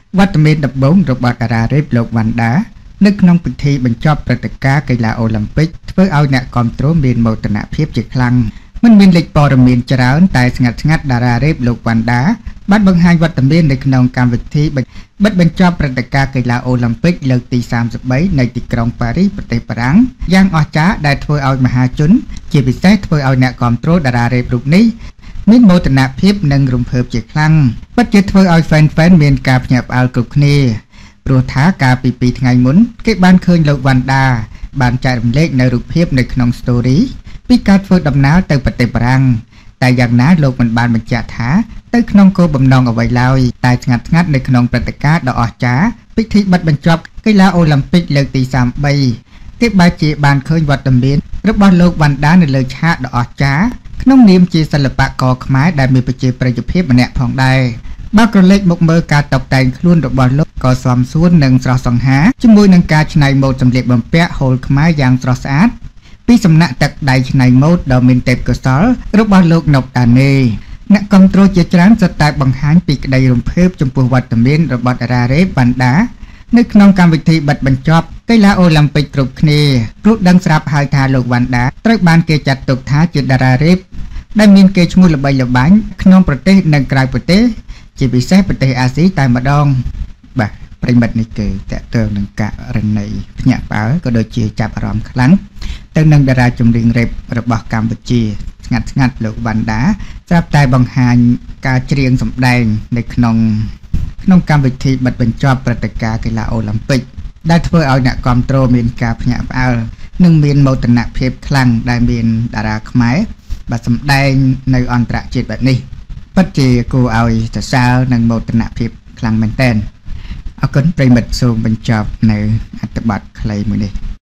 វត្តមានដំបូងរបស់តារារ៉េបលោកវ៉ាន់ដានៅក្នុងពិធីបញ្ចប់ព្រឹត្តិការណ៍កីឡាអូឡ িম্প ិកធ្វើឲ្យអ្នកគាំទ្រមានមោទនភាពជាខ្លាំងមិនមានលេខព័ត៌មានច្រើនតែស្ងាត់តារារ៉េបលោកវ៉ាន់ដាបានបង្ហាញវត្តមាននៅក្នុងកម្មវិធីបិទបញ្ចប់ព្រឹត្តិការណ៍កីឡាអូឡ িম্প ិកលើកទី33នៅទីក្រុងប៉ារីសប្រទេសបារាំងយ៉ាងអស្ចារ្យដែលធ្វើឲ្យមហាជនជាពិសេសធ្វើឲ្យអ្នកគាំទ្រតារារ៉េបរូបនេះមានមោទនភាពនិងរំភើបជាខ្លាំងពិតជាធ្វើឲ្យ fan មានការភ្ញាក់ផ្អើលគ្រប់គ្នាព្រោះថាកាលពី2ថ្ងៃមុនគេបានឃើញលោកវ៉ាន់ដាបានចែករំលែកនៅរូបភាពនៅក្នុង story ពីការធ្វើដំណើរទៅប្រទេសបារាំងតែយ៉ាងណាលោកមិនបានបញ្ជាក់ថាទៅក្នុងគោលបំណងអ្វីឡើយតែស្ងាត់នៅក្នុងព្រឹត្តិការណ៍ដ៏អស្ចារ្យពិធីបិទបញ្ចប់កីឡាអូឡ িম্প ិកលើកទី33គេបែរជាបានឃើញវត្តមានរបស់លោកវ៉ាន់ដានៅលើឆាកដ៏អស្ចារ្យក្នុងនាមជាសិល្បករខ្មែរដែលមានប្រជាប្រិយភាពម្នាក់ផងដែរបើក្រឡេកមកមើលការតុបតែងខ្លួនរបស់លោកក៏សមសួននិងស្រស់សង្ហាជាមួយនឹងការច្នៃម៉ូដសម្លៀកបំពាក់ហូលខ្មែរយ៉ាងស្រស់ស្អាតពីសំណាក់ទឹកដៃច្នៃម៉ូដដ៏មានទេពកោសល្យរបស់លោកណុកតាណេអ្នកគាំទ្រជាច្រើនសុទ្ធតែបង្ហាញពីក្តីរំភើបចំពោះវត្តមានរបស់តារារ៉េបវ៉ាន់ដានៅក្នុងកម្មវិធីបិទបញ្ចប់កីឡាអូឡ িম্প ិកគ្រប់គ្នាព្រោះដឹងស្រាប់ហើយថាលោកវ៉ាន់ដាត្រូវបានគេចាត់ទុកថាជាតារារ៉េបដែលមានកេរ្តិ៍ឈ្មោះល្បីល្បាញក្នុងប្រទេសនិងក្រៅប្រទេសជាពិសេសប្រទេសអាស៊ីតែម្ដងបាទប្រិមិត្តនេះគឺតកតើនឹងករណីភ្ញាក់ផ្អើលក៏ដូចជាចាប់អារម្មណ៍ខ្លាំងទៅនឹងតារាចម្រៀងរ៉េបរបស់កម្ពុជាស្ងាត់លោកវ៉ាន់ដាស្រាប់តែបង្ហាញការច្រៀងសម្ដែងនៅក្នុងកម្មវិធីបិទបញ្ចប់ព្រឹត្តិការណ៍កីឡាអូឡ িম্প ិកដែលធ្វើឲ្យអ្នកគាំទ្រមានការភ្ញាក់ផ្អើលនិងមានមោទនភាពខ្លាំងដែលមានតារាខ្មែរបាទសម្ដែងនៅអន្តរជាតិបែបនេះពិតជាគួរឲ្យសរសើរនិងមោទនភាពខ្លាំងមែនទែនអរគុណប្រិមិត្តសូមបញ្ចប់នៅអត្ថបទខ្លីមួយនេះ